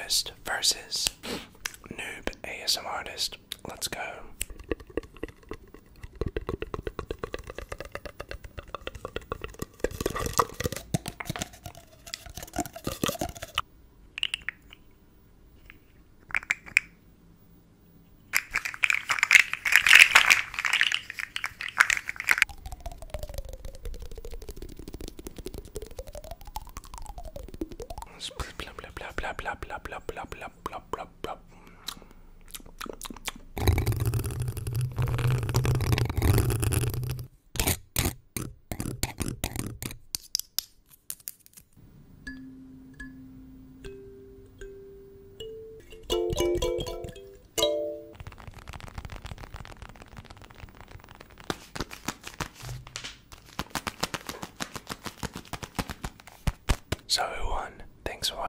ASMRtist versus Noob ASMRtist. Let's go. Blah blah blah blah blah blah blah blah blah.